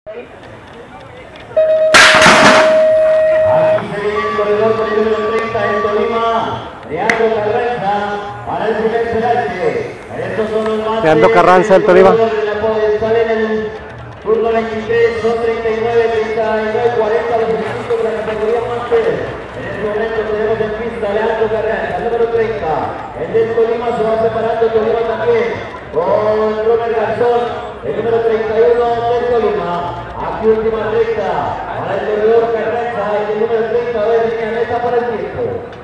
Aquí se viene el corredor con el número 30 en Tolima, Leandro Carranza, para el primer penalti. Estos son los más Leandro Carranza del Tolima. Salen en el turno 23, son 39, 39, 40 los equipos de la categoría máster. En este momento tenemos en pista Leandro Carranza, el número 30. El del Tolima se va preparando, Tolima también, con Robert Garzón, el número 31 del Tolima. Aquí última recta para el corredor Carranza, el número 30 de línea meta para el tiempo.